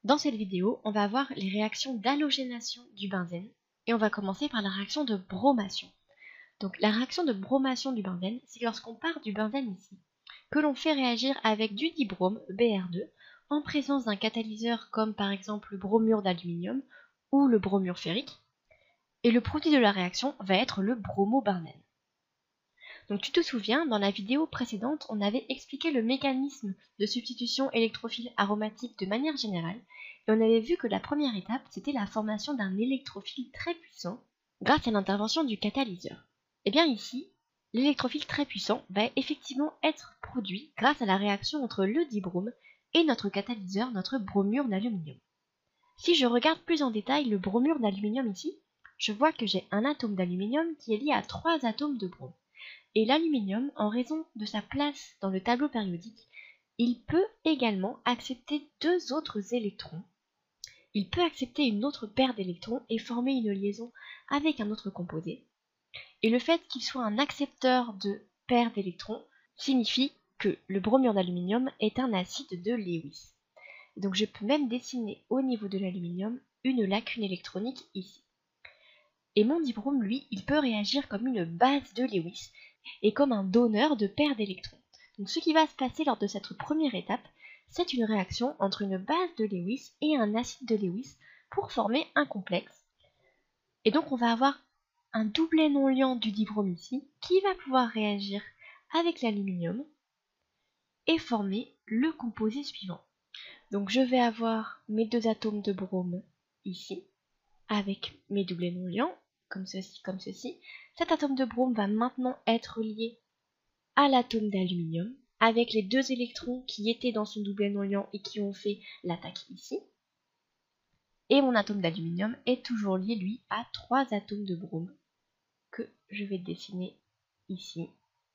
Dans cette vidéo, on va voir les réactions d'halogénation du benzène et on va commencer par la réaction de bromation. Donc la réaction de bromation du benzène, c'est lorsqu'on part du benzène ici, que l'on fait réagir avec du dibrome, Br2, en présence d'un catalyseur comme par exemple le bromure d'aluminium ou le bromure ferrique, et le produit de la réaction va être le bromobenzène. Donc tu te souviens, dans la vidéo précédente, on avait expliqué le mécanisme de substitution électrophile aromatique de manière générale, et on avait vu que la première étape, c'était la formation d'un électrophile très puissant grâce à l'intervention du catalyseur. Et bien ici, l'électrophile très puissant va effectivement être produit grâce à la réaction entre le dibrome et notre catalyseur, notre bromure d'aluminium. Si je regarde plus en détail le bromure d'aluminium ici, je vois que j'ai un atome d'aluminium qui est lié à 3 atomes de brome. Et l'aluminium, en raison de sa place dans le tableau périodique, il peut également accepter 2 autres électrons. Il peut accepter une autre paire d'électrons et former une liaison avec un autre composé. Et le fait qu'il soit un accepteur de paires d'électrons signifie que le bromure d'aluminium est un acide de Lewis. Donc je peux même dessiner au niveau de l'aluminium une lacune électronique ici. Et mon dibrome, lui, il peut réagir comme une base de Lewis et comme un donneur de paires d'électrons. Donc ce qui va se passer lors de cette première étape, c'est une réaction entre une base de Lewis et un acide de Lewis pour former un complexe. Et donc on va avoir un doublet non liant du dibrome ici qui va pouvoir réagir avec l'aluminium et former le composé suivant. Donc je vais avoir mes 2 atomes de brome ici avec mes doublets non liants, comme ceci, comme ceci. Cet atome de brome va maintenant être lié à l'atome d'aluminium, avec les 2 électrons qui étaient dans son doublet non liant et qui ont fait l'attaque ici. Et mon atome d'aluminium est toujours lié, lui, à 3 atomes de brome, que je vais dessiner ici.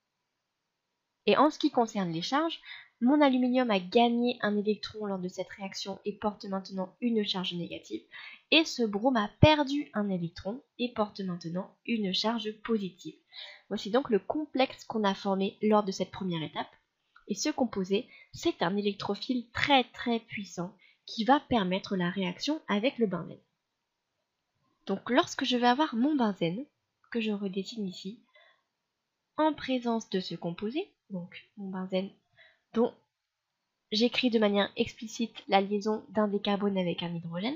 Et en ce qui concerne les charges, mon aluminium a gagné un électron lors de cette réaction et porte maintenant une charge négative, et ce brome a perdu un électron et porte maintenant une charge positive. Voici donc le complexe qu'on a formé lors de cette première étape, et ce composé, c'est un électrophile très puissant qui va permettre la réaction avec le benzène. Donc lorsque je vais avoir mon benzène, que je redessine ici, en présence de ce composé, donc mon benzène dont j'écris de manière explicite la liaison d'un des carbones avec un hydrogène.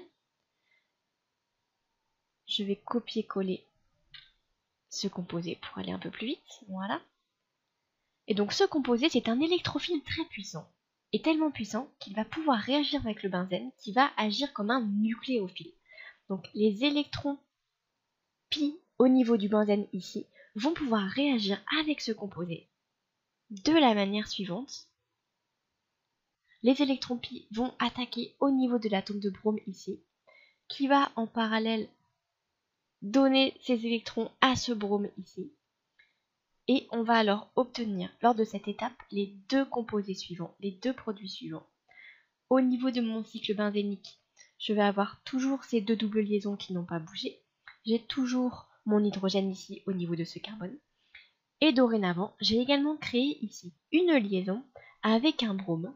Je vais copier-coller ce composé pour aller un peu plus vite, voilà. Et donc ce composé, c'est un électrophile très puissant, et tellement puissant qu'il va pouvoir réagir avec le benzène, qui va agir comme un nucléophile. Donc les électrons pi au niveau du benzène ici vont pouvoir réagir avec ce composé de la manière suivante. Les électrons pi vont attaquer au niveau de l'atome de brome ici, qui va en parallèle donner ces électrons à ce brome ici. Et on va alors obtenir lors de cette étape les 2 composés suivants, les 2 produits suivants. Au niveau de mon cycle benzénique, je vais avoir toujours ces 2 doubles liaisons qui n'ont pas bougé. J'ai toujours mon hydrogène ici au niveau de ce carbone. Et dorénavant, j'ai également créé ici une liaison avec un brome.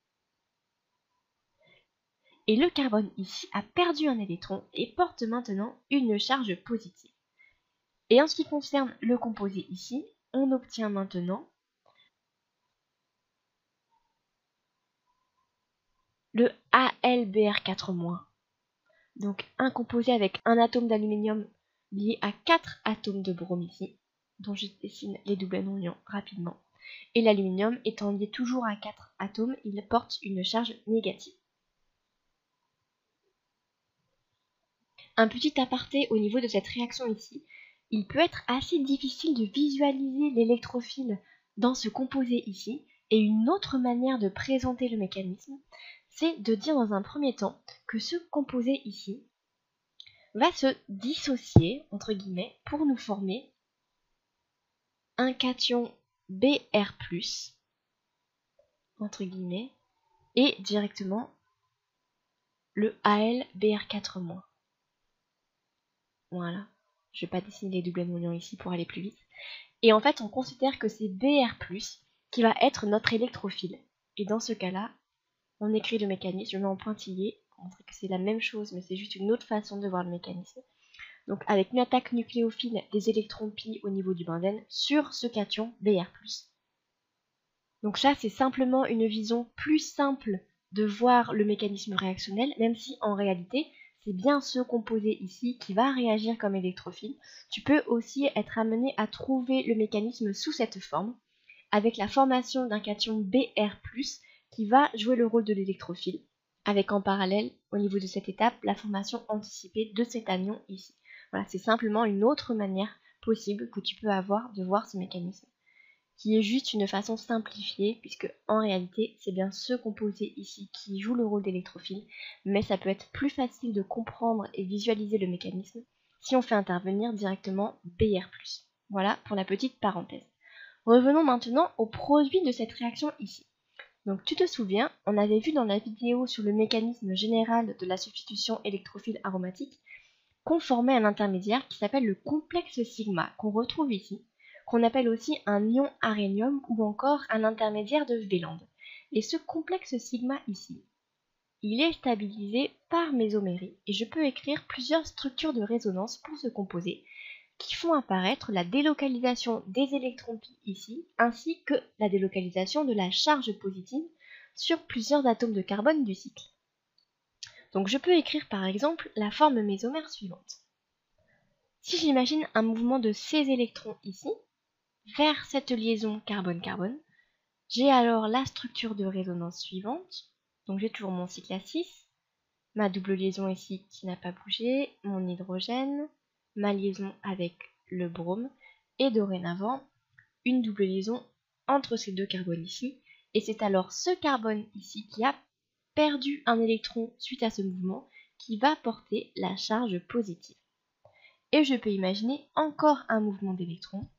Et le carbone ici a perdu un électron et porte maintenant une charge positive. Et en ce qui concerne le composé ici, on obtient maintenant le AlBr4-. Donc un composé avec un atome d'aluminium lié à 4 atomes de brome ici, dont je dessine les doublets non liants rapidement. Et l'aluminium étant lié toujours à 4 atomes, il porte une charge négative. Un petit aparté au niveau de cette réaction ici, il peut être assez difficile de visualiser l'électrophile dans ce composé ici, et une autre manière de présenter le mécanisme, c'est de dire dans un premier temps que ce composé ici va se dissocier, entre guillemets, pour nous former un cation Br+, entre guillemets, et directement le AlBr4-. Voilà. Je vais pas dessiner les doublets non liants ici pour aller plus vite. Et en fait, on considère que c'est Br+, qui va être notre électrophile. Et dans ce cas-là, on écrit le mécanisme, je mets en pointillé pour montrer que c'est la même chose, mais c'est juste une autre façon de voir le mécanisme. Donc avec une attaque nucléophile des électrons pi au niveau du benzène sur ce cation Br+. Donc ça, c'est simplement une vision plus simple de voir le mécanisme réactionnel, même si en réalité, c'est bien ce composé ici qui va réagir comme électrophile. Tu peux aussi être amené à trouver le mécanisme sous cette forme, avec la formation d'un cation Br+, qui va jouer le rôle de l'électrophile, avec en parallèle, au niveau de cette étape, la formation anticipée de cet anion ici. Voilà, c'est simplement une autre manière possible que tu peux avoir de voir ce mécanisme, qui est juste une façon simplifiée, puisque en réalité, c'est bien ce composé ici qui joue le rôle d'électrophile, mais ça peut être plus facile de comprendre et visualiser le mécanisme si on fait intervenir directement Br+. Voilà pour la petite parenthèse. Revenons maintenant au produit de cette réaction ici. Donc tu te souviens, on avait vu dans la vidéo sur le mécanisme général de la substitution électrophile aromatique qu'on formait un intermédiaire qui s'appelle le complexe sigma, qu'on retrouve ici, qu'on appelle aussi un ion arénium ou encore un intermédiaire de Wieland. Et ce complexe sigma ici, il est stabilisé par mésomérie, et je peux écrire plusieurs structures de résonance pour ce composé, qui font apparaître la délocalisation des électrons pi ici, ainsi que la délocalisation de la charge positive sur plusieurs atomes de carbone du cycle. Donc je peux écrire par exemple la forme mésomère suivante. Si j'imagine un mouvement de ces électrons ici, vers cette liaison carbone-carbone, j'ai alors la structure de résonance suivante. Donc j'ai toujours mon cycle à 6, ma double liaison ici qui n'a pas bougé, mon hydrogène, ma liaison avec le brome, et dorénavant, une double liaison entre ces deux carbones ici, et c'est alors ce carbone ici qui a perdu un électron suite à ce mouvement qui va porter la charge positive. Et je peux imaginer encore un mouvement d'électrons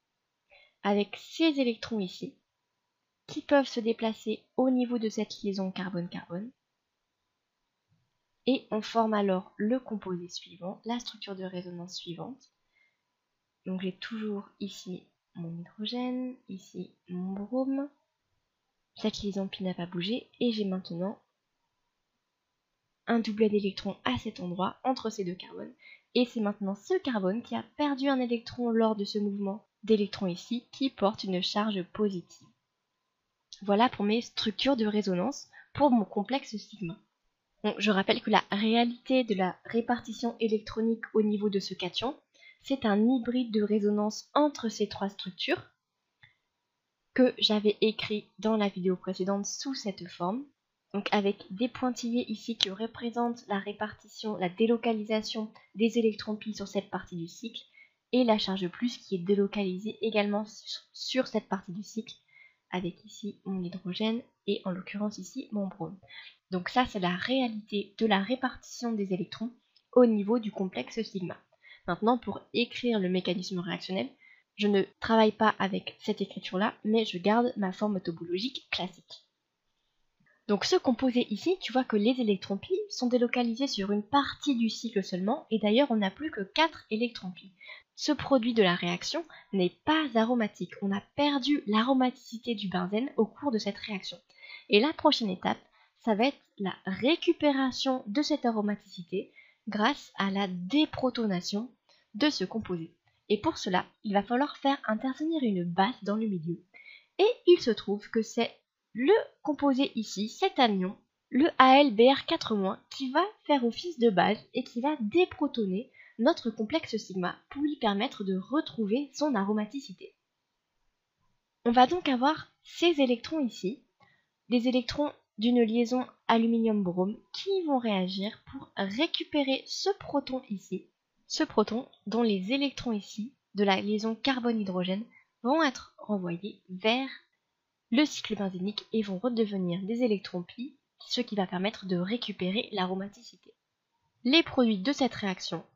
avec ces électrons ici qui peuvent se déplacer au niveau de cette liaison carbone-carbone. Et on forme alors le composé suivant, la structure de résonance suivante. Donc j'ai toujours ici mon hydrogène, ici mon brome, cette liaison pi n'a pas bougé, et j'ai maintenant un doublet d'électrons à cet endroit entre ces deux carbones. Et c'est maintenant ce carbone qui a perdu un électron lors de ce mouvement d'électrons ici qui porte une charge positive. Voilà pour mes structures de résonance pour mon complexe sigma. Donc, je rappelle que la réalité de la répartition électronique au niveau de ce cation, c'est un hybride de résonance entre ces trois structures que j'avais écrit dans la vidéo précédente sous cette forme. Donc avec des pointillés ici qui représentent la répartition, la délocalisation des électrons pi sur cette partie du cycle, et la charge plus qui est délocalisée également sur cette partie du cycle, avec ici mon hydrogène et en l'occurrence ici mon brome. Donc ça, c'est la réalité de la répartition des électrons au niveau du complexe sigma. Maintenant, pour écrire le mécanisme réactionnel, je ne travaille pas avec cette écriture-là, mais je garde ma forme topologique classique. Donc ce composé ici, tu vois que les électrons pi sont délocalisés sur une partie du cycle seulement, et d'ailleurs on n'a plus que 4 électrons pi. Ce produit de la réaction n'est pas aromatique, on a perdu l'aromaticité du benzène au cours de cette réaction. Et la prochaine étape, ça va être la récupération de cette aromaticité grâce à la déprotonation de ce composé. Et pour cela, il va falloir faire intervenir une base dans le milieu. Et il se trouve que c'est le composé ici, cet anion, le AlBr4-, qui va faire office de base et qui va déprotoner notre complexe sigma pour lui permettre de retrouver son aromaticité. On va donc avoir ces électrons ici, des électrons d'une liaison aluminium-brome qui vont réagir pour récupérer ce proton ici, ce proton dont les électrons ici de la liaison carbone-hydrogène vont être renvoyés vers le cycle benzénique et vont redevenir des électrons pi, ce qui va permettre de récupérer l'aromaticité. Les produits de cette réaction,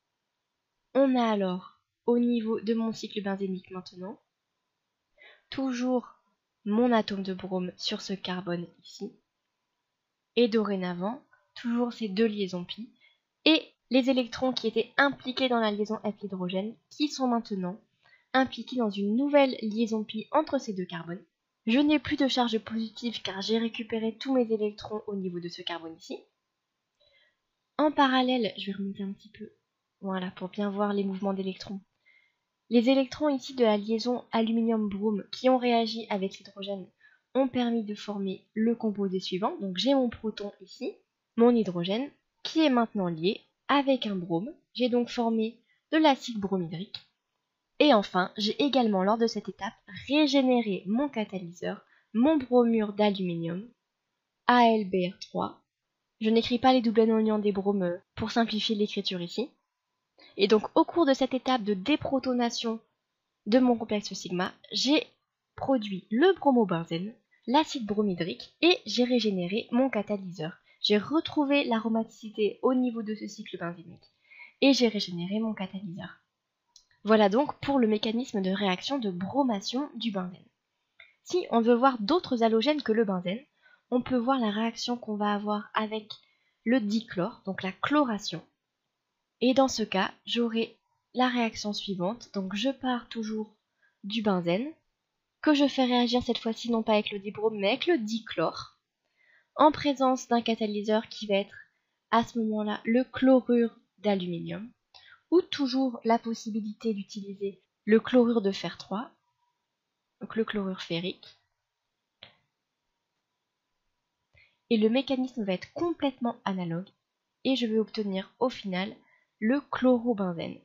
on a alors au niveau de mon cycle benzénique maintenant, toujours mon atome de brome sur ce carbone ici, et dorénavant, toujours ces deux liaisons pi, et les électrons qui étaient impliqués dans la liaison F-hydrogène, qui sont maintenant impliqués dans une nouvelle liaison pi entre ces deux carbones. Je n'ai plus de charge positive car j'ai récupéré tous mes électrons au niveau de ce carbone ici. En parallèle, je vais remonter un petit peu, voilà, pour bien voir les mouvements d'électrons. Les électrons ici de la liaison aluminium-brome qui ont réagi avec l'hydrogène ont permis de former le composé suivant. Donc j'ai mon proton ici, mon hydrogène, qui est maintenant lié avec un brome. J'ai donc formé de l'acide bromhydrique. Et enfin, j'ai également, lors de cette étape, régénéré mon catalyseur, mon bromure d'aluminium, AlBr3. Je n'écris pas les doubles anions des bromes pour simplifier l'écriture ici. Et donc, au cours de cette étape de déprotonation de mon complexe sigma, j'ai produit le bromobenzène, l'acide bromhydrique, et j'ai régénéré mon catalyseur. J'ai retrouvé l'aromaticité au niveau de ce cycle benzénique, et j'ai régénéré mon catalyseur. Voilà donc pour le mécanisme de réaction de bromation du benzène. Si on veut voir d'autres halogènes que le benzène, on peut voir la réaction qu'on va avoir avec le dichlore, donc la chloration. Et dans ce cas, j'aurai la réaction suivante. Donc je pars toujours du benzène, que je fais réagir cette fois-ci non pas avec le dibrome, mais avec le dichlore, en présence d'un catalyseur qui va être à ce moment-là le chlorure d'aluminium, ou toujours la possibilité d'utiliser le chlorure de fer 3, donc le chlorure ferrique. Et le mécanisme va être complètement analogue, et je vais obtenir au final le chlorobenzène.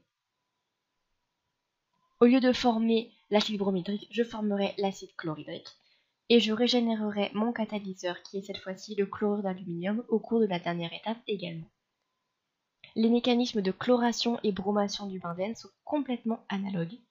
Au lieu de former l'acide bromhydrique, je formerai l'acide chlorhydrique, et je régénérerai mon catalyseur qui est cette fois-ci le chlorure d'aluminium au cours de la dernière étape également. Les mécanismes de chloration et bromation du benzène sont complètement analogues.